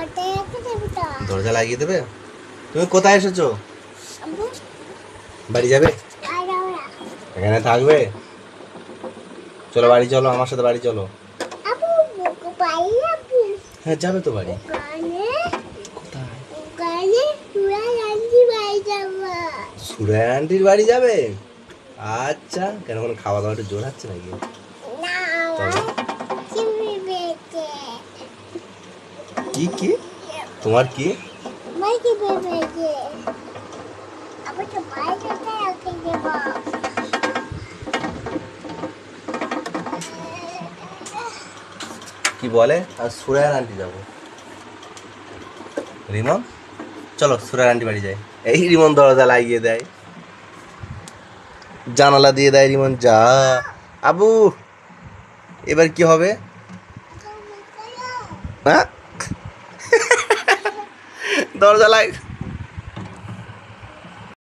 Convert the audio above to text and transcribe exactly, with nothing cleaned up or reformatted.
দরজা লাগিয়ে দেবে? তুমি কোথায় এসেছো? বাড়ি যাবে? এখানে থাকবে? চলো বাড়ি চলো, আমার সাথে বাড়ি চলো। হ্যাঁ যাবে তো বাড়ি। সুরাই আন্টির বাড়ি যাবে? আচ্ছা, কেন কোনো খাওয়া দাওয়া একটু জোর হচ্ছে নাকি? কি কি তোমার কি? কি বলে? আর সুরাই আন্টি যাবো। রিমন চলো সুরাই আন্টি বাড়ি যাই। এই রিমন দরজা লাগিয়ে দেয়, জানালা দিয়ে দেয়। রিমন যা। আবু এবার কি হবে? হ্যাঁ দরজা লাগ